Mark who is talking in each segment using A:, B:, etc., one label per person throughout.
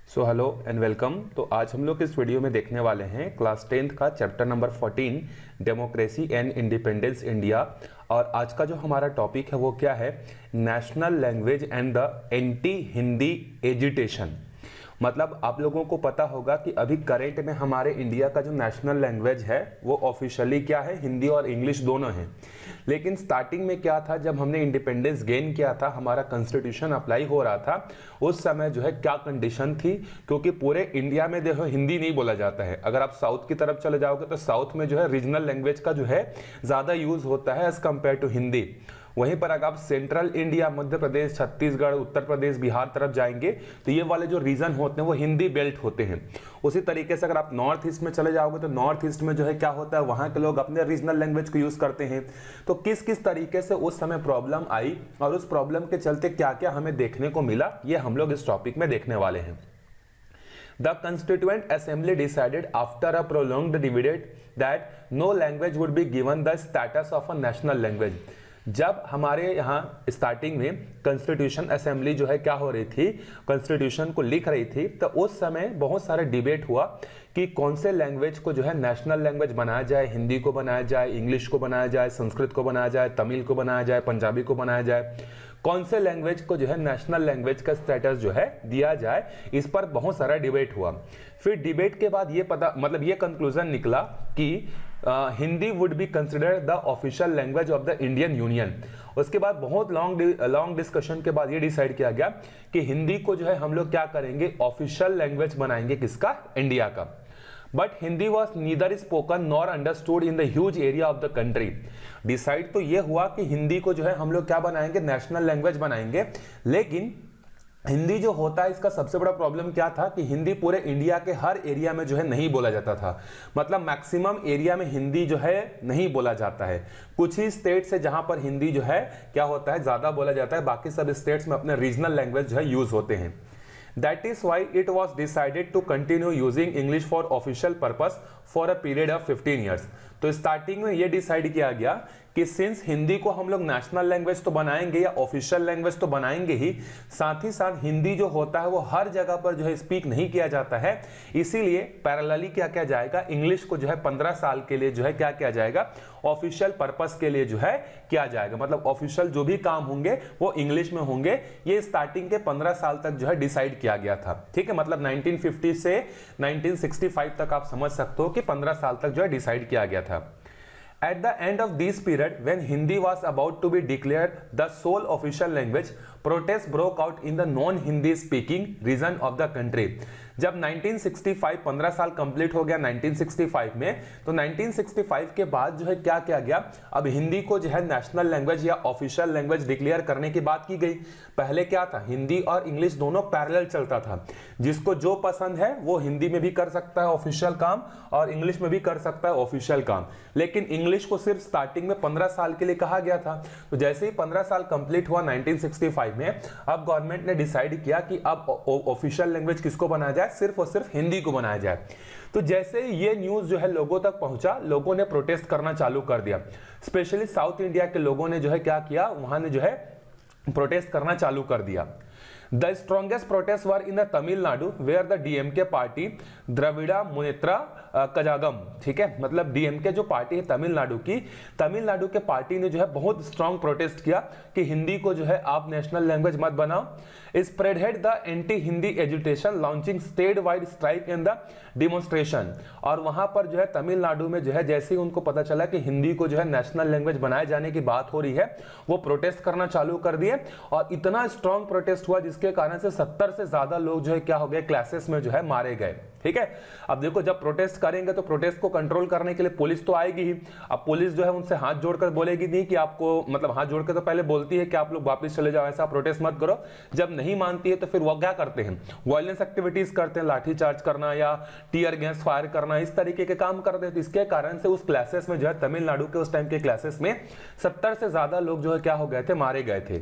A: So hello and welcome. तो आज हम लोग इस वीडियो में देखने वाले हैं क्लास 10th का chapter number 14 democracy and independence India. और आज का जो हमारा टॉपिक है वो क्या है, national language and the anti Hindi agitation. मतलब आप लोगों को पता होगा कि अभी करेंट में हमारे इंडिया का जो नेशनल लैंग्वेज है वो ऑफिशियली क्या है, हिंदी और इंग्लिश दोनों हैं। लेकिन स्टार्टिंग में क्या था, जब हमने इंडिपेंडेंस गेन किया था, हमारा कॉन्स्टिट्यूशन अप्लाई हो रहा था, उस समय जो है क्या कंडीशन थी, क्योंकि पूरे इंडिया में देखो हिंदी नहीं बोला जाता है। अगर आप साउथ की तरफ चले जाओगे तो साउथ में जो है रीजनल लैंग्वेज का जो है ज्यादा यूज होता है एज कंपेयर टू हिंदी। वहीं पर अगर आप सेंट्रल इंडिया, मध्य प्रदेश, छत्तीसगढ़, उत्तर प्रदेश, बिहार तरफ जाएंगे तो ये वाले जो रीजन होते हैं वो हिंदी बेल्ट होते हैं। उसी तरीके से अगर आप नॉर्थ ईस्ट में चले जाओगे तो नॉर्थ ईस्ट में जो है क्या होता है, वहां के लोग अपने रीजनल लैंग्वेज को यूज करते हैं। तो किस किस तरीके से उस समय प्रॉब्लम आई और उस प्रॉब्लम के चलते क्या क्या हमें देखने को मिला, ये हम लोग इस टॉपिक में देखने वाले हैं। The Constituent Assembly decided after a prolonged debate that no language would be given the status of a national language। जब हमारे यहाँ स्टार्टिंग में कॉन्स्टिट्यूशन असेंबली जो है क्या हो रही थी, कॉन्स्टिट्यूशन को लिख रही थी, तो उस समय बहुत सारे डिबेट हुआ कि कौन से लैंग्वेज को जो है नेशनल लैंग्वेज बनाया जाए, हिंदी को बनाया जाए, इंग्लिश को बनाया जाए, संस्कृत को बनाया जाए, तमिल को बनाया जाए, पंजाबी को बनाया जाए, कौन से लैंग्वेज को जो है नेशनल लैंग्वेज का स्टेटस जो है दिया जाए। इस पर बहुत सारा डिबेट हुआ। फिर डिबेट के बाद ये पता मतलब ये कंक्लूजन निकला कि Hindi would be considered the official language of the Indian union. उसके बाद बहुत लॉन्ग डिस्कशन के बाद ये डिसाइड किया गया कि हिंदी को जो है हम लोग क्या करेंगे, ऑफिशियल लैंग्वेज बनाएंगे, किसका, इंडिया का। But Hindi was neither spoken nor understood in the huge area of the country. Decide तो ये हुआ कि हिंदी को जो है हम लोग क्या बनाएंगे, नेशनल लैंग्वेज बनाएंगे। लेकिन हिंदी जो होता है, इसका सबसे बड़ा प्रॉब्लम क्या था कि हिंदी पूरे इंडिया के हर एरिया में जो है नहीं बोला जाता था। मतलब मैक्सिमम एरिया में हिंदी जो है नहीं बोला जाता है। कुछ ही स्टेट से जहां पर हिंदी जो है क्या होता है, ज्यादा बोला जाता है, बाकी सब स्टेट्स में अपने रीजनल लैंग्वेज जो है यूज होते हैं। That is why it was decided to continue using English for official purpose for a period of 15 years। तो स्टार्टिंग में ये डिसाइड किया गया कि सिंस हिंदी को हम लोग नेशनल लैंग्वेज तो बनाएंगे या ऑफिशियल लैंग्वेज तो बनाएंगे ही, साथ ही साथ हिंदी जो होता है वो हर जगह पर जो है स्पीक नहीं किया जाता है, इसीलिए पैरेलली क्या किया जाएगा, इंग्लिश को जो है 15 साल के लिए जो है क्या किया जाएगा, ऑफिशियल पर्पस के लिए जो है किया जाएगा। मतलब ऑफिशियल जो भी काम होंगे वो इंग्लिश में होंगे। ये स्टार्टिंग के 15 साल तक जो है डिसाइड किया गया था। ठीक है, मतलब 1950 से 1965 तक आप समझ सकते हो कि 15 साल तक जो है डिसाइड किया गया था। At the end of this period, when Hindi was about to be declared the sole official language, protests broke out in the non-Hindi speaking region of the country। जब 1965 15 साल कंप्लीट हो गया 1965 में, तो 1965 के बाद जो है क्या किया गया, अब हिंदी को जो है नेशनल लैंग्वेज या ऑफिशियल लैंग्वेज डिक्लेयर करने की बात की गई। पहले क्या था, हिंदी और इंग्लिश दोनों पैरेलल चलता था। जिसको जो पसंद है वो हिंदी में भी कर सकता है ऑफिशियल काम और इंग्लिश में भी कर सकता है ऑफिशियल काम। लेकिन इंग्लिश को सिर्फ स्टार्टिंग में 15 साल के लिए कहा गया था। तो जैसे ही 15 साल कंप्लीट हुआ 1965 में, अब गवर्नमेंट ने डिसाइड किया कि अब ऑफिशियल लैंग्वेज किसको बनाया जाए, सिर्फ और सिर्फ हिंदी को बनाया जाए। तो जैसे ये न्यूज जो है लोगों तक पहुंचा, लोगों ने प्रोटेस्ट करना चालू कर दिया। स्पेशली साउथ इंडिया के लोगों ने जो है क्या किया, वहां ने जो है प्रोटेस्ट करना चालू कर दिया। The strongest protests were in the Tamil Nadu, where the DMK party Dravida मुनेत्रा Kazhagam, ठीक है, मतलब डीएमके जो पार्टी है तमिलनाडु की, तमिलनाडु के पार्टी ने जो है बहुत स्ट्रॉन्ग प्रोटेस्ट किया कि हिंदी को जो है आप नेशनल लैंग्वेज मत बनाओ। Spreaded the anti Hindi agitation launching state wide strike in the demonstration. और वहां पर जो है तमिलनाडु में जो है जैसे ही उनको पता चला कि हिंदी को जो है नेशनल लैंग्वेज बनाए जाने की बात हो रही है, वो प्रोटेस्ट करना चालू कर दिए। और इतना स्ट्रॉन्ग प्रोटेस्ट हुआ जिसके कारण से 70 से ज्यादा लोग जो है क्या हो गए, क्लासेस में जो है मारे गए। ठीक है, अब देखो जब प्रोटेस्ट करेंगे तो प्रोटेस्ट को कंट्रोल करने के लिए पुलिस तो आएगी ही। अब पुलिस जो है उनसे हाथ जोड़कर बोलेगी नहीं कि आपको, मतलब हाथ जोड़कर तो पहले बोलती है कि आप लोग वापस चले जाओ, ऐसा प्रोटेस्ट मत करो। जब नहीं मानती है तो फिर वो क्या करते हैं, वायलेंस एक्टिविटीज करते हैं, लाठी चार्ज करना या टीयर गैस फायर करना, इस तरीके के काम करते हैं। तो इसके कारण से उस क्लासेस में जो है तमिलनाडु के उस टाइम के क्लासेस में 70 से ज्यादा लोग जो है क्या हो गए थे, मारे गए थे।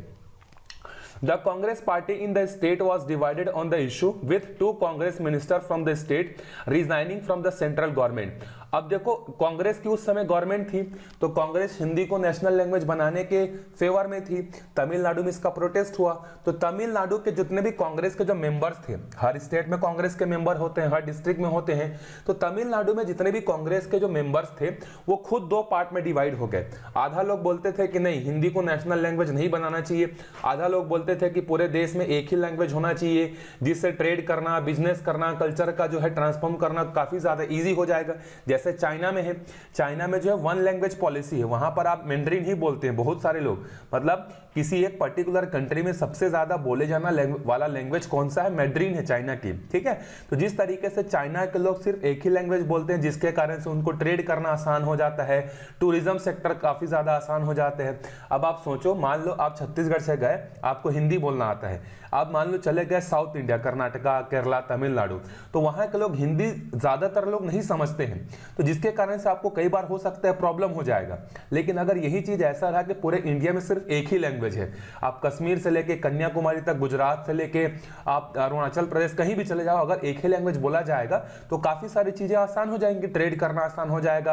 A: The Congress party in the state was divided on the issue, with 2 Congress ministers from the state resigning from the central government। अब देखो कांग्रेस की उस समय गवर्नमेंट थी, तो कांग्रेस हिंदी को नेशनल लैंग्वेज बनाने के फेवर में थी। तमिलनाडु में इसका प्रोटेस्ट हुआ, तो तमिलनाडु के जितने भी कांग्रेस के जो मेंबर्स थे, हर स्टेट में कांग्रेस के मेंबर होते हैं, हर डिस्ट्रिक्ट में होते हैं, तो तमिलनाडु में जितने भी कांग्रेस के जो मेंबर्स थे वो खुद दो पार्ट में डिवाइड हो गए। आधा लोग बोलते थे कि नहीं, हिंदी को नेशनल लैंग्वेज नहीं बनाना चाहिए, आधा लोग बोलते थे कि पूरे देश में एक ही लैंग्वेज होना चाहिए जिससे ट्रेड करना, बिजनेस करना, कल्चर का जो है ट्रांसफॉर्म करना काफी ज्यादा इजी हो जाएगा। जैसे चाइना में है, चाइना में जो है वन लैंग्वेज पॉलिसी है, वहां पर आप मैंड्रीन ही बोलते हैं बहुत सारे लोग। मतलब किसी एक पर्टिकुलर कंट्री में सबसे ज्यादा बोले जाना वाला लैंग्वेज कौन सा है, मैंड्रीन है चाइना की, ठीक है। तो जिस तरीके से चाइना के लोग सिर्फ एक ही लैंग्वेज बोलते हैं, जिसके कारण से उनको ट्रेड करना आसान हो जाता है, टूरिज्म सेक्टर काफी ज्यादा आसान हो जाते हैं। अब आप सोचो, मान लो आप छत्तीसगढ़ से गए, आपको हिंदी बोलना आता है, आप मान लो चले गए साउथ इंडिया, कर्नाटका, केरला, तमिलनाडु, तो वहां के लोग हिंदी ज्यादातर लोग नहीं समझते हैं, तो जिसके कारण से आपको कई बार हो सकता है प्रॉब्लम हो जाएगा। लेकिन अगर यही चीज ऐसा रहा कि पूरे इंडिया में सिर्फ एक ही लैंग्वेज है, आप कश्मीर से लेके कन्याकुमारी तक, गुजरात से लेके आप अरुणाचल प्रदेश कहीं भी चले जाओ, अगर एक ही लैंग्वेज बोला जाएगा तो काफी सारी चीजें आसान हो जाएंगी, ट्रेड करना आसान हो जाएगा,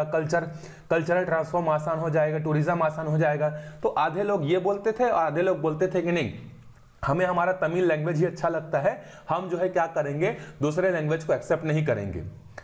A: कल्चरल ट्रांसफॉर्म आसान हो जाएगा, टूरिज्म आसान हो जाएगा। तो आधे लोग ये बोलते थे और आधे लोग बोलते थे कि नहीं, हमें हमारा तमिल लैंग्वेज ही अच्छा लगता है, हम जो है क्या करेंगे, दूसरे लैंग्वेज को एक्सेप्ट नहीं करेंगे।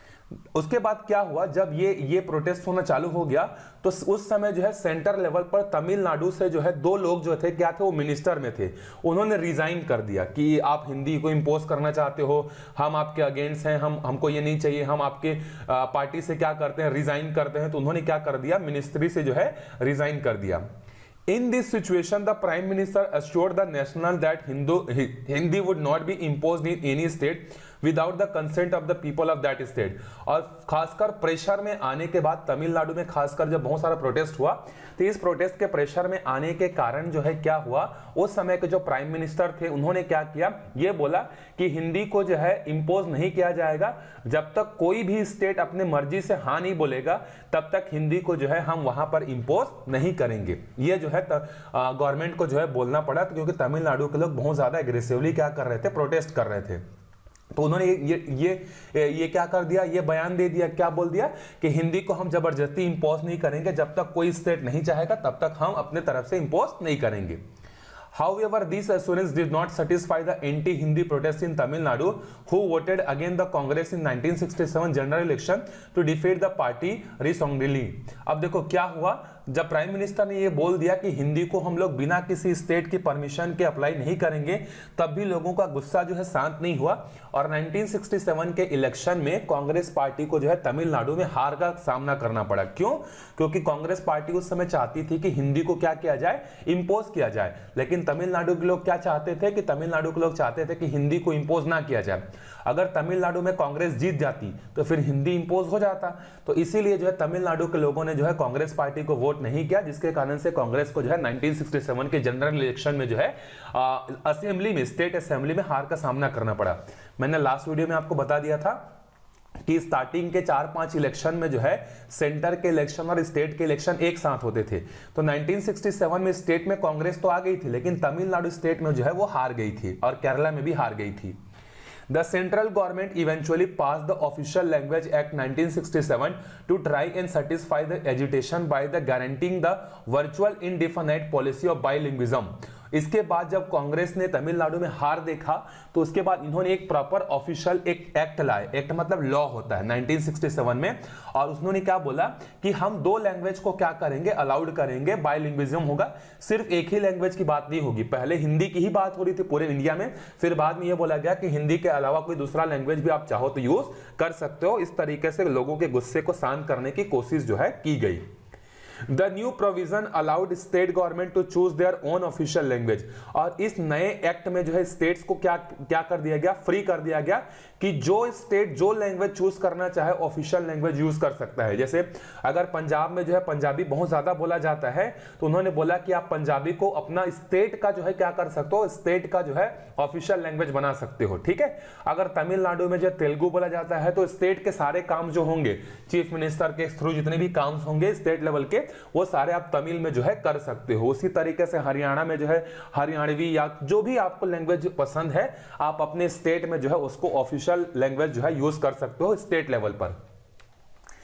A: उसके बाद क्या हुआ, जब ये प्रोटेस्ट होना चालू हो गया, तो उस समय जो है सेंटर लेवल पर तमिलनाडु से जो है दो लोग जो थे, क्या थे, वो मिनिस्टर में थे, उन्होंने रिजाइन कर दिया कि आप हिंदी को इंपोज करना चाहते हो, हम आपके अगेंस्ट हैं, हमको ये नहीं चाहिए, हम आपके पार्टी से क्या करते हैं, रिजाइन करते हैं। तो उन्होंने क्या कर दिया, मिनिस्ट्री से जो है रिजाइन कर दिया। In this situation, the Prime Minister assured the national that Hindi would not be imposed in any state without the consent of the people of that state। और खासकर प्रेशर में आने के बाद तमिलनाडु में खासकर जब बहुत सारा प्रोटेस्ट हुआ, तो इस प्रोटेस्ट के प्रेशर में आने के कारण जो है क्या हुआ, उस समय के जो प्राइम मिनिस्टर थे उन्होंने क्या किया, ये बोला कि हिंदी को जो है इंपोज नहीं किया जाएगा, जब तक कोई भी स्टेट अपने मर्जी से हाँ नहीं बोलेगा तब तक हिंदी को जो है हम वहां पर इंपोज नहीं करेंगे। ये जो है गवर्नमेंट को जो है बोलना पड़ा, क्योंकि तमिलनाडु के लोग बहुत ज्यादा एग्रेसिवली क्या कर रहे थे, प्रोटेस्ट कर रहे थे। तो उन्होंने ये क्या कर दिया, ये बयान दे दिया, क्या बोल दिया कि हिंदी को हम जबरदस्ती इंपोज नहीं करेंगे, जब तक कोई स्टेट नहीं चाहेगा तब तक हम अपने तरफ से इंपोज नहीं करेंगे। However, this assurance did not satisfy the anti-Hindi protests in Tamil Nadu, who voted against the Congress in 1967 general election to defeat the party resoundingly। अब देखो क्या हुआ, जब प्राइम मिनिस्टर ने ये बोल दिया कि हिंदी को हम लोग बिना किसी स्टेट की परमिशन के अप्लाई नहीं करेंगे, तब भी लोगों का गुस्सा जो है शांत नहीं हुआ, और 1967 के इलेक्शन में कांग्रेस पार्टी को जो है तमिलनाडु में हार का सामना करना पड़ा। क्यों? क्योंकि कांग्रेस पार्टी उस समय चाहती थी कि हिंदी को क्या किया जाए, इंपोज किया जाए, लेकिन तमिलनाडु के लोग क्या चाहते थे कि तमिलनाडु के लोग चाहते थे कि हिंदी को इंपोज ना किया जाए। अगर तमिलनाडु में कांग्रेस जीत जाती तो फिर हिंदी इंपोज हो जाता, तो इसीलिए जो है तमिलनाडु के लोगों ने जो है कांग्रेस पार्टी को वोट नहीं किया, जिसके कारण से कांग्रेस को जो है 1967 के जनरल इलेक्शन में जो है असेंबली में, स्टेट असेंबली में हार का सामना करना पड़ा। मैंने लास्ट वीडियो में आपको बता दिया था कि स्टार्टिंग के 4-5 इलेक्शन में जो है सेंटर के इलेक्शन और स्टेट के इलेक्शन एक साथ होते थे। तो 1967 में स्टेट में कांग्रेस तो आ गई थी, लेकिन तमिलनाडु स्टेट में जो है वो हार गई थी, और केरला में भी हार गई थी। The central government eventually passed the Official Language Act 1967 to try and satisfy the agitation by the guaranteeing the virtual indefinite policy of bilingualism। इसके बाद जब कांग्रेस ने तमिलनाडु में हार देखा, तो उसके बाद इन्होंने एक प्रॉपर ऑफिशियल एक एक्ट लाए, एक्ट मतलब लॉ होता है 1967 में, और उन्होंने क्या बोला कि हम दो लैंग्वेज को क्या करेंगे, अलाउड करेंगे, बायलिंग्विज्म होगा, सिर्फ एक ही लैंग्वेज की बात नहीं होगी। पहले हिंदी की ही बात हो रही थी पूरे इंडिया में, फिर बाद में यह बोला गया कि हिंदी के अलावा कोई दूसरा लैंग्वेज भी आप चाहो तो यूज कर सकते हो। इस तरीके से लोगों के गुस्से को शांत करने की कोशिश जो है की गई। The new provision allowed state government to choose their own official language। और इस नए एक्ट में जो है स्टेट्स को क्या कर दिया गया, फ्री कर दिया गया कि जो स्टेट जो लैंग्वेज चूज करना चाहे ऑफिशियल लैंग्वेज यूज कर सकता है। जैसे अगर पंजाब में जो है पंजाबी बहुत ज्यादा बोला जाता है, तो उन्होंने बोला कि आप पंजाबी को अपना स्टेट का जो है क्या कर सकते हो, स्टेट का जो है ऑफिशियल लैंग्वेज बना सकते हो, ठीक है। अगर तमिलनाडु में जो तेलुगु बोला जाता है, तो स्टेट के सारे काम जो होंगे चीफ मिनिस्टर के थ्रू, जितने भी काम होंगे स्टेट लेवल के, वो सारे आप तमिल में जो है कर सकते हो। उसी तरीके से हरियाणा में जो है हरियाणवी या जो भी आपको लैंग्वेज पसंद है, आप अपने स्टेट में जो है उसको ऑफिशियल लैंग्वेज जो है यूज कर सकते हो स्टेट लेवल पर।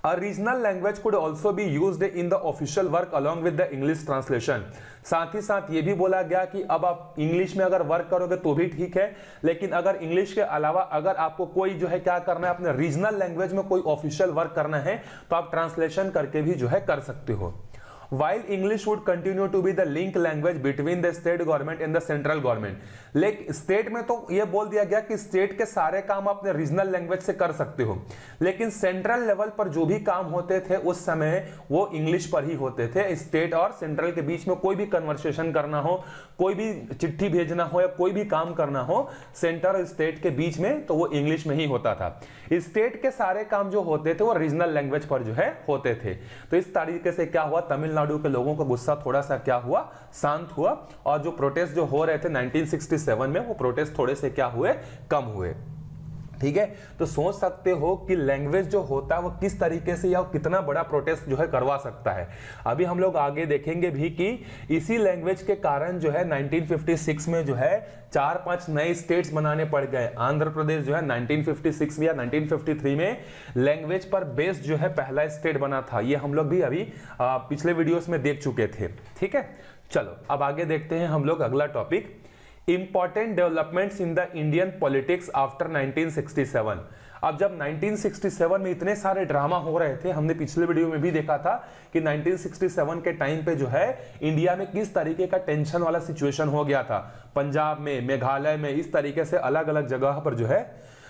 A: Regional language could also be used in the official work along with the English translation. साथ ही साथ ये भी बोला गया कि अब आप इंग्लिश में अगर वर्क करोगे तो भी ठीक है, लेकिन अगर इंग्लिश के अलावा अगर आपको कोई जो है क्या करना है, अपने रीजनल लैंग्वेज में कोई ऑफिशियल वर्क करना है तो आप ट्रांसलेशन करके भी जो है कर सकते हो। While English would continue to be the link language between the state government and the central government, लेकिन स्टेट में तो ये बोल दिया गया कि स्टेट के सारे काम अपने रीजनल लैंग्वेज से कर सकते हो, लेकिन सेंट्रल लेवल पर जो भी काम होते थे उस समय वो इंग्लिश पर ही होते थे। स्टेट और सेंट्रल के बीच में कोई भी कन्वर्सेशन करना हो, कोई भी चिट्ठी भेजना हो या कोई भी काम करना हो सेंटर और स्टेट के बीच में, तो वो इंग्लिश में ही होता था। स्टेट के सारे काम जो होते थे वो रीजनल लैंग्वेज पर जो है होते थे। तो इस तरीके से क्या हुआ, तमिलनाडु के लोगों का गुस्सा थोड़ा सा क्या हुआ, शांत हुआ, और जो प्रोटेस्ट जो हो रहे थे 1967 में वो प्रोटेस्ट थोड़े से क्या हुए, कम हुए। ठीक है, तो सोच सकते हो कि लैंग्वेज जो होता है वो किस तरीके से या कितना बड़ा प्रोटेस्ट जो है करवा सकता है। अभी हम लोग आगे देखेंगे भी कि इसी लैंग्वेज के कारण जो है 1956 में जो है 4-5 नए स्टेट्स बनाने पड़ गए। आंध्र प्रदेश जो है 1956 या 1953 में लैंग्वेज पर बेस्ड जो है पहला स्टेट बना था। ये हम लोग भी अभी पिछले वीडियोस में देख चुके थे। ठीक है, चलो अब आगे देखते हैं हम लोग अगला topic, important developments in the Indian politics after 1967। अब जब 1967 में इतने सारे ड्रामा हो रहे थे, हमने पिछले वीडियो में भी देखा था कि 1967 के टाइम पे जो है इंडिया में किस तरीके का टेंशन वाला सिचुएशन हो गया था। पंजाब में, मेघालय में, इस तरीके से अलग अलग जगह पर जो है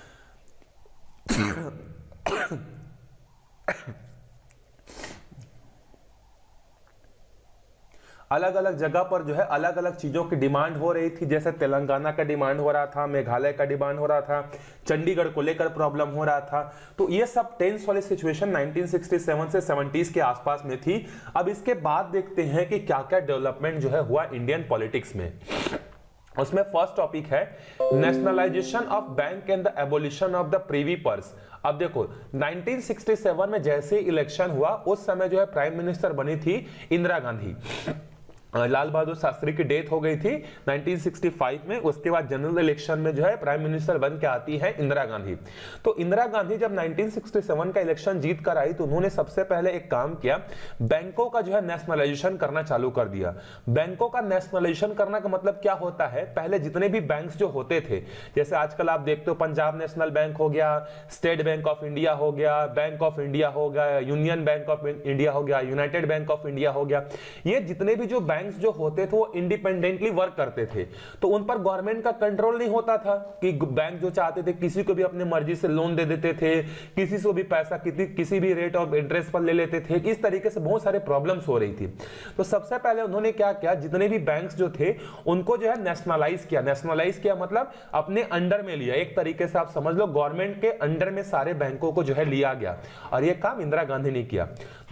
A: अलग अलग जगह पर जो है अलग अलग चीजों की डिमांड हो रही थी। जैसे तेलंगाना का डिमांड हो रहा था, मेघालय का डिमांड हो रहा था, चंडीगढ़ को लेकर प्रॉब्लम हो रहा था। तो ये सब टेंस वाली सिचुएशन 1967 से 70s के आसपास में थी। अब इसके बाद देखते हैं कि क्या क्या डेवलपमेंट जो है हुआ इंडियन पॉलिटिक्स में। उसमें फर्स्ट टॉपिक है nationalisation of bank and the abolition of the privy purse. अब देखो 1967 में जैसे इलेक्शन हुआ उस समय जो है प्राइम मिनिस्टर बनी थी इंदिरा गांधी। लाल बहादुर शास्त्री की डेथ हो गई थी 1965 में। उसके बाद जनरल इलेक्शन में जो है प्राइम मिनिस्टर बन के आती है इंदिरा गांधी। तो इंदिरा गांधी जब 1967 का इलेक्शन जीत कर आई तो उन्होंने सबसे पहले एक काम किया, बैंकों का जो है नेशनलाइजेशन करना चालू कर दिया। बैंकों का नेशनलाइजेशन करना का मतलब क्या होता है, पहले जितने भी बैंक्स जो होते थे, जैसे आजकल आप देखते हो पंजाब नेशनल बैंक हो गया, स्टेट बैंक ऑफ इंडिया हो गया, बैंक ऑफ इंडिया हो गया, यूनियन बैंक ऑफ इंडिया हो गया, यूनाइटेड बैंक ऑफ इंडिया हो गया, ये जितने भी जो बैंक्स जो होते थे वो इंडिपेंडेंटली वर्क करते थे। तो उन पर गवर्नमेंट का कंट्रोल नहीं होता था कि बैंक जो चाहते थे किसी को भी अपनी मर्जी से लोन दे देते थे, किसी से भी पैसा किसी भी रेट ऑफ इंटरेस्ट पर ले लेते थे। इस तरीके से बहुत सारे प्रॉब्लम्स हो रही थी। तो सबसे पहले उन्होंने क्या किया, जितने भी बैंक्स जो थे उनको जो है नेशनलाइज किया। नेशनलाइज किया मतलब अपने अंडर में लिया। एक तरीके से आप समझ लो गवर्नमेंट के अंडर में सारे बैंकों को जो है लिया गया, और यह काम इंदिरा गांधी ने किया।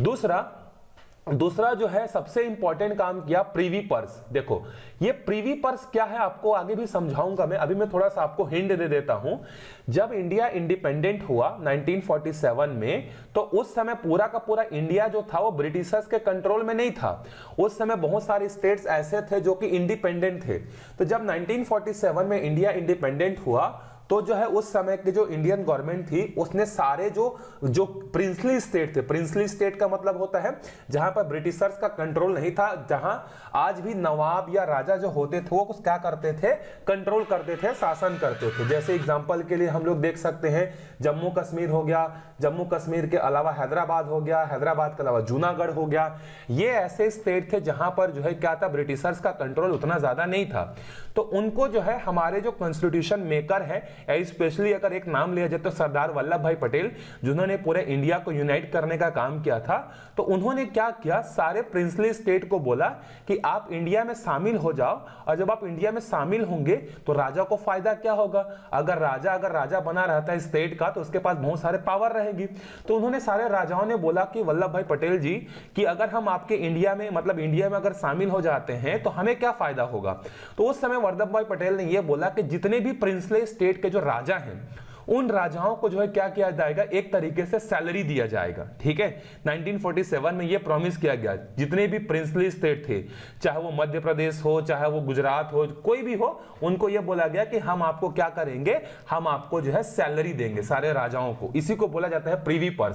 A: दूसरा जो है सबसे इंपॉर्टेंट काम किया प्रीवी पर्स। देखो ये प्रीवी पर्स क्या है आपको आगे भी समझाऊंगा मैं, अभी मैं थोड़ा सा आपको हिंट दे देता हूं। जब इंडिया इंडिपेंडेंट हुआ 1947 में, तो उस समय पूरा का पूरा इंडिया जो था वो ब्रिटिशर्स के कंट्रोल में नहीं था। उस समय बहुत सारे स्टेट्स ऐसे थे जो कि इंडिपेंडेंट थे। तो जब 1947 में इंडिया इंडिपेंडेंट हुआ तो जो है उस समय की जो इंडियन गवर्नमेंट थी उसने सारे जो प्रिंसली स्टेट थे, प्रिंसली स्टेट का मतलब होता है जहां पर ब्रिटिशर्स का कंट्रोल नहीं था, जहां आज भी नवाब या राजा जो होते थे वो कुछ क्या करते थे, कंट्रोल करते थे, शासन करते थे। जैसे एग्जांपल के लिए हम लोग देख सकते हैं जम्मू कश्मीर हो गया, जम्मू कश्मीर के अलावा हैदराबाद हो गया, हैदराबाद के अलावा जूनागढ़ हो गया। ये ऐसे स्टेट थे जहां पर जो है क्या था, ब्रिटिशर्स का कंट्रोल उतना ज्यादा नहीं था। तो उनको जो है हमारे जो कॉन्स्टिट्यूशन मेकर है, स्पेशली अगर एक नाम लिया जाए तो सरदार वल्लभ भाई पटेल, जिन्होंने पूरे इंडिया को यूनाइट करने का काम किया था, तो उन्होंने क्या किया, सारे प्रिंसली स्टेट को बोला कि आप इंडिया में शामिल हो जाओ, और जब आप इंडिया में शामिल होंगे तो राजा को फायदा क्या होगा, अगर राजा बना रहता है स्टेट का तो उसके पास बहुत सारे पावर रहेगी। तो उन्होंने सारे राजाओं ने बोला कि वल्लभ भाई पटेल जी कि अगर हम आपके इंडिया में मतलब इंडिया में अगर शामिल हो जाते हैं तो हमें क्या फायदा होगा। तो उस समय वल्लभ भाई पटेल ने यह बोला कि जितने भी प्रिंसली स्टेट के जो राजा हैं उन राजाओं को जो है क्या किया जाएगा, एक तरीके से सैलरी दिया जाएगा। ठीक है, 1947 में यह प्रॉमिस किया गया, जितने भी प्रिंसली स्टेट थे, चाहे वो मध्य प्रदेश हो, चाहे वो गुजरात हो, कोई भी हो, उनको यह बोला गया कि हम आपको क्या करेंगे, हम आपको जो है सैलरी देंगे सारे राजाओं को। इसी को बोला जाता है प्रीवी पर्स।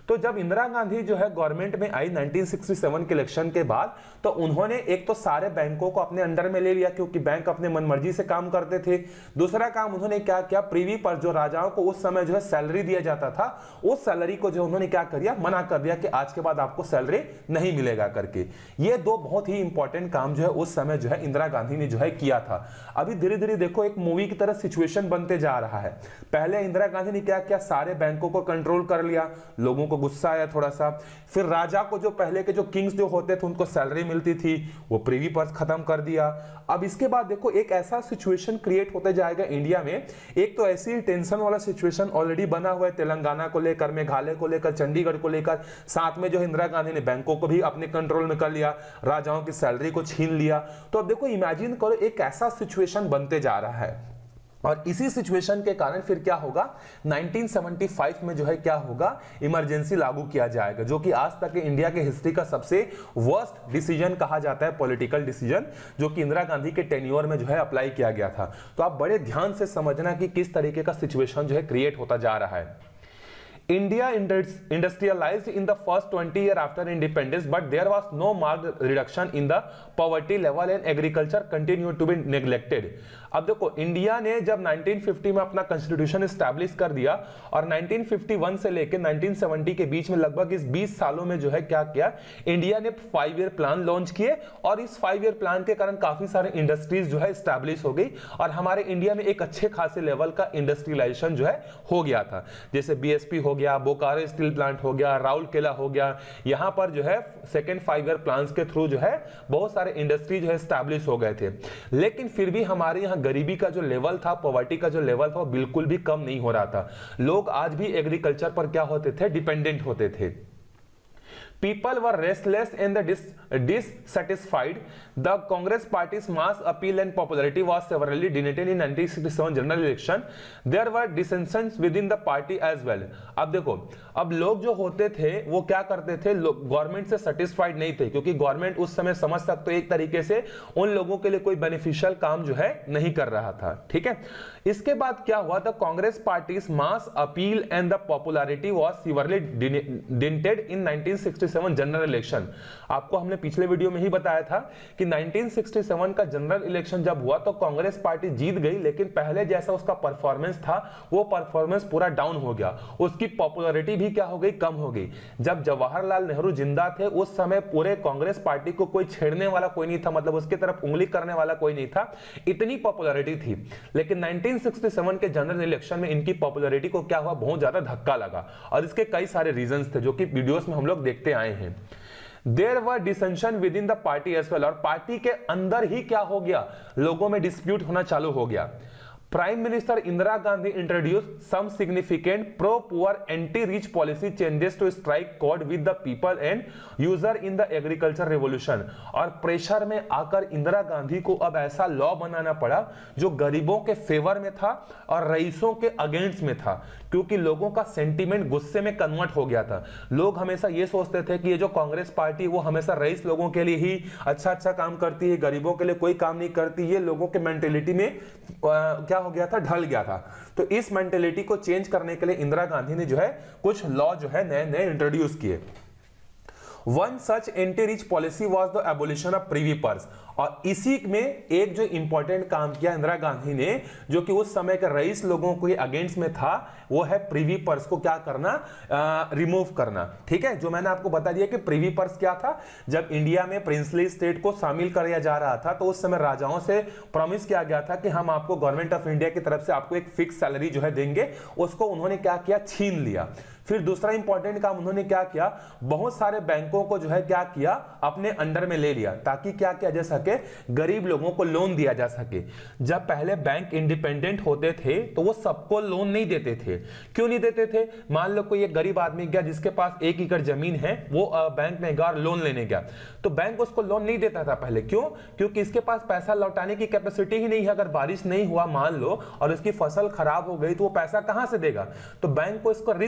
A: तो जब इंदिरा गांधी जो है गवर्नमेंट में आई 1967 के इलेक्शन के बाद, तो उन्होंने एक तो सारे बैंकों को अपने अंडर में ले लिया क्योंकि बैंक अपने मनमर्जी से काम करते थे। दूसरा काम उन्होंने क्या किया, प्रीवी पर जो राजाओं को उस समय जो है सैलरी दिया जाता था, उस सैलरी को जो उन्होंने क्या कर दिया, मना कर दिया कि आज के बाद आपको सैलरी नहीं मिलेगा करके। ये दो बहुत ही इंपॉर्टेंट काम जो है उस समय जो है इंदिरा गांधी ने जो है किया था। अभी धीरे धीरे देखो एक मूवी की तरह सिचुएशन बनते जा रहा है। पहले इंदिरा गांधी ने क्या किया, सारे बैंकों को कंट्रोल कर लिया, लोगों को गुस्सा आया थोड़ा सा। फिर राजा को जो पहले के जो किंग्स जो होते थे उनको सैलरी मिलती थी, वो प्रीवी पर्स खत्म कर दिया। अब इसके बाद देखो एक ऐसा सिचुएशन क्रिएट होते जाएगा इंडिया में, एक तो ऐसी टेंशन वाला सिचुएशन ऑलरेडी बना हुआ है तेलंगाना को लेकर, मेघालय को लेकर, चंडीगढ़ को लेकर, साथ में जो इंदिरा गांधी ने बैंकों को भी अपने कंट्रोल में कर लिया, राजाओं की सैलरी को छीन लिया। तो अब देखो इमेजिन करो एक ऐसा सिचुएशन बनते जा रहा है। और इसी सिचुएशन के कारण फिर क्या होगा, 1975 में जो है क्या होगा, इमरजेंसी लागू किया जाएगा, जो कि आज तक के इंडिया के हिस्ट्री का सबसे वर्स्ट डिसीजन कहा जाता है, पॉलिटिकल डिसीजन, जो कि इंदिरा गांधी के टेन्योर में जो है अप्लाई किया गया था। तो आप बड़े ध्यान से समझना कि किस तरीके का सिचुएशन जो है क्रिएट होता जा रहा है। India industrialized in the first 20 years after independence, but there was no marked reduction in the poverty level and agriculture continued to be neglected. अब देखो इंडिया ने जब 1950 में अपना कॉन्स्टिट्यूशन एस्टैब्लिश कर दिया और 1951 से लेकर 1970 के बीच में लगभग इस 20 सालों में जो है क्या किया, इंडिया ने 5 ईयर प्लान लॉन्च किए और इस 5 ईयर प्लान के कारण काफी सारे इंडस्ट्रीज जो है एस्टैब्लिश हो गई और हमारे इंडिया में एक अच्छे खासे लेवल का इंडस्ट्रियलाइजेशन जो है हो गया था। जैसे बीएसपी हो गया, बोकारो स्टील प्लांट हो गया, राउरकेला हो गया, यहां पर जो है सेकेंड 5 ईयर प्लान के थ्रू जो है बहुत सारे इंडस्ट्री जो है एस्टैब्लिश हो गए थे। लेकिन फिर भी हमारे यहाँ गरीबी का जो लेवल था, पॉवर्टी का जो लेवल था, वो बिल्कुल भी कम नहीं हो रहा था। लोग आज भी एग्रीकल्चर पर क्या होते थे, डिपेंडेंट होते थे। People were restless and dissatisfied. The Congress party's mass appeal and popularity was severely dented in 1967 general election. There were dissensions within the party as well. अब देखो, अब लोग जो होते थे वो क्या करते थे, गवर्नमेंट से सेटिस्फाइड नहीं थे क्योंकि गवर्नमेंट उस समय समझ सकते हो एक तरीके से उन लोगों के लिए कोई बेनिफिशियल काम जो है नहीं कर रहा था। ठीक है, इसके बाद क्या हुआ, the Congress party's mass appeal and the popularity was severely dented in 1967 general election. आपको हमने पिछले वीडियो में ही बताया था कि 1967 का जनरल इलेक्शन जब हुआ तो कांग्रेस पार्टी जीत गई, लेकिन पहले जैसा उसका परफॉर्मेंस था वो परफॉर्मेंस पूरा डाउन हो गया, उसकी पॉपुलैरिटी भी क्या हो गई, कम हो गई। जब जवाहरलाल नेहरू जिंदा थे उस समय पूरे कांग्रेस पार्टी को कोई छेड़ने वाला कोई नहीं था, मतलब उसकी तरफ उंगली करने वाला कोई नहीं था, इतनी पॉपुलैरिटी थी। लेकिन 1967 के जनरल इलेक्शन में इनकी पॉपुलैरिटी को क्या हुआ, बहुत ज्यादा धक्का लगा और इसके कई सारे रीजंस थे जो कि वीडियोस में हम लोग देखते आए हैं। There were dissension within the party as well, और पार्टी के अंदर ही क्या हो गया, लोगों में डिस्प्यूट होना चालू हो गया। Prime Minister Indira Gandhi introduced some significant pro-poor, anti-rich policy changes to strike chord with the people and user in the agriculture revolution। और प्रेशर में आकर इंदिरा गांधी को अब ऐसा लॉ बनाना पड़ा जो गरीबों के फेवर में था और रईसों के अगेंस्ट में था, क्योंकि लोगों का सेंटीमेंट गुस्से में कन्वर्ट हो गया था। लोग हमेशा ये सोचते थे कि ये जो कांग्रेस पार्टी वो हमेशा रईस लोगों के लिए ही अच्छा काम करती है, गरीबों के लिए कोई काम नहीं करती। ये लोगों के मेंटेलिटी में क्या हो गया था, ढल गया था। तो इस मेंटेलिटी को चेंज करने के लिए इंदिरा गांधी ने जो है कुछ लॉ जो है नए नए इंट्रोड्यूस किए। One such anti-rich policy was the abolition of privy purse। और इसी में एक जो इंपॉर्टेंट काम किया इंदिरा गांधी ने, जो कि उस समय के रईस लोगों के अगेंस्ट में था, वो है प्रिवी पर्स को क्या करना, रिमूव करना। ठीक है, जो मैंने आपको बता दिया कि प्रिवी पर्स क्या था, जब इंडिया में प्रिंसली स्टेट को शामिल किया जा रहा था तो उस समय राजाओं से प्रॉमिस किया गया था कि हम आपको गवर्नमेंट ऑफ इंडिया की तरफ से आपको एक फिक्स सैलरी जो है देंगे। उसको उन्होंने क्या किया, छीन लिया। फिर दूसरा इंपॉर्टेंट काम उन्होंने क्या किया, बहुत सारे बैंकों को जो है क्या किया, अपने अंडर में ले लिया, ताकि क्या किया जा सके, गरीब लोगों को लोन दिया जा सके। जब पहले बैंक इंडिपेंडेंट होते थे तो वो सबको लोन नहीं देते थे। क्यों नहीं देते थे, मान लो कोई एक गरीब आदमी गया जिसके पास 1 एकड़ जमीन है, वो बैंक में गया लोन लेने गया, तो बैंक उसको लोन नहीं देता था पहले। क्यों, क्योंकि इसके पास पैसा लौटाने की कैपेसिटी ही नहीं है। अगर बारिश नहीं हुआ मान लो और उसकी फसल खराब हो गई तो वो पैसा कहां से देगा, तो बैंक को इसको रिस्क लगता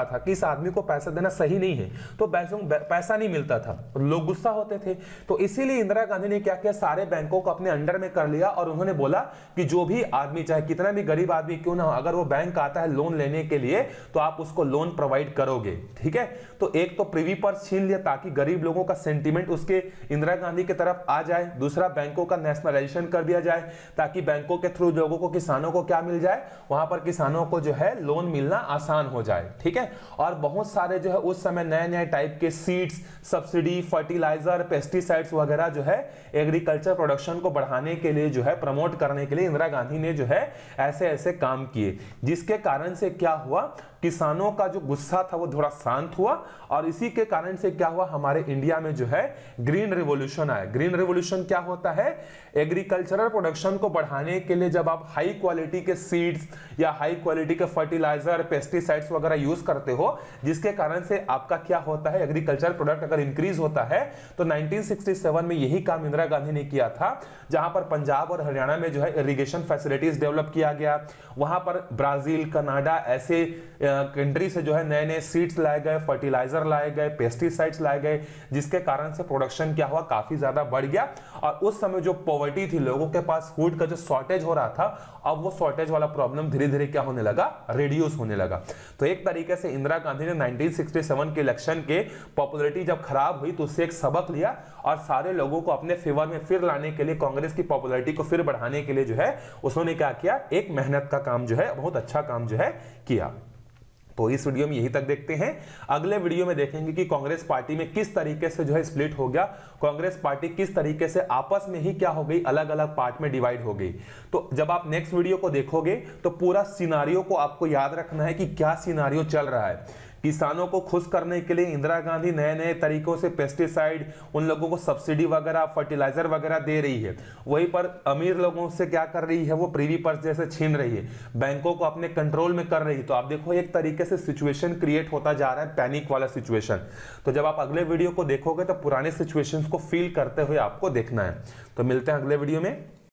A: रहा था कि इस आदमी को पैसा देना सही नहीं है, तो पैसा नहीं मिलता था, लोग गुस्सा होते थे। तो इसीलिए इंदिरा गांधी ने क्या किया, सारे बैंकों को अपने अंडर में कर लिया और उन्होंने बोला कि जो भी आदमी, चाहे कितना भी गरीब आदमी क्यों ना हो, अगर वो बैंक आता है लोन लेने के लिए तो आप उसको लोन प्रोवाइड करोगे। ठीक है, तो एक तो प्रिवी पर्स छीन लिया ताकि गरीब लोगों का सेंटीमेंट उसके इंदिरा गांधी की तरफ आ जाए। दूसरा, बैंकों का नेशनलाइजेशन कर दिया जाए ताकि बैंकों के थ्रू लोगों को, किसानों को क्या मिल जाए, वहां पर किसानों को जो है लोन मिलना आसान हो जाए। ठीक है, और बहुत सारे जो है उस समय नए नए टाइप के सीड्स, सब्सिडी, फर्टिलाइजर, पेस्टिसाइड्स वगैरह जो है एग्रीकल्चर प्रोडक्शन को बढ़ाने के लिए, जो है प्रमोट करने के लिए इंदिरा गांधी ने जो है ऐसे ऐसे काम किए, जिसके कारण से क्या हुआ, किसानों का जो गुस्सा था वो थोड़ा शांत हुआ। और इसी के कारण से क्या हुआ, हमारे इंडिया में जो है ग्रीन रिवॉल्यूशन आया। ग्रीन रिवॉल्यूशन क्या होता है, एग्रीकल्चरल प्रोडक्शन को बढ़ाने के लिए जब आप हाई क्वालिटी के सीड्स या हाई क्वालिटी के फर्टिलाइजर, पेस्टिसाइड्स वगैरह यूज करते हो, जिसके कारण से आपका क्या होता है, एग्रीकल्चर प्रोडक्ट अगर इंक्रीज होता है। तो 1967 में यही काम इंदिरा गांधी ने किया था, जहां पर पंजाब और हरियाणा में जो है इरिगेशन फैसिलिटीज डेवलप किया गया। वहां पर ब्राजील, कनाडा ऐसे कंट्री से जो है नए नए सीड्स लाए गए, फर्टिलाइजर लाए गए, पेस्टिसाइड्स लाए गए, जिसके कारण से प्रोडक्शन क्या हुआ, काफी ज्यादा बढ़ गया। और उस समय जो पॉवर्टी थी, लोगों के पास फूड का जो शॉर्टेज हो रहा था, अब वो शॉर्टेज वाला प्रॉब्लम धीरे धीरे क्या होने लगा, रिड्यूस होने लगा। तो एक तरीके से इंदिरा गांधी ने 1967 के इलेक्शन के पॉपुलैरिटी जब खराब हुई तो उससे एक सबक लिया और सारे लोगों को अपने फेवर में फिर लाने के लिए, कांग्रेस की पॉपुलैरिटी को फिर बढ़ाने के लिए जो है उन्होंने क्या किया, एक मेहनत का काम जो है, बहुत अच्छा काम जो है किया। तो इस वीडियो में यही तक देखते हैं। अगले वीडियो में देखेंगे कि कांग्रेस पार्टी में किस तरीके से जो है स्प्लिट हो गया, कांग्रेस पार्टी किस तरीके से आपस में ही क्या हो गई, अलग अलग पार्ट में डिवाइड हो गई। तो जब आप नेक्स्ट वीडियो को देखोगे तो पूरा सिनारियो को आपको याद रखना है कि क्या सिनारियो चल रहा है। किसानों को खुश करने के लिए इंदिरा गांधी नए नए तरीकों से पेस्टिसाइड, उन लोगों को सब्सिडी वगैरह, फर्टिलाइजर वगैरह दे रही है। वहीं पर अमीर लोगों से क्या कर रही है, वो प्रिवी पर्स जैसे छीन रही है, बैंकों को अपने कंट्रोल में कर रही है। तो आप देखो एक तरीके से सिचुएशन क्रिएट होता जा रहा है, पैनिक वाला सिचुएशन। तो जब आप अगले वीडियो को देखोगे तो पुराने सिचुएशंस को फील करते हुए आपको देखना है। तो मिलते हैं अगले वीडियो में।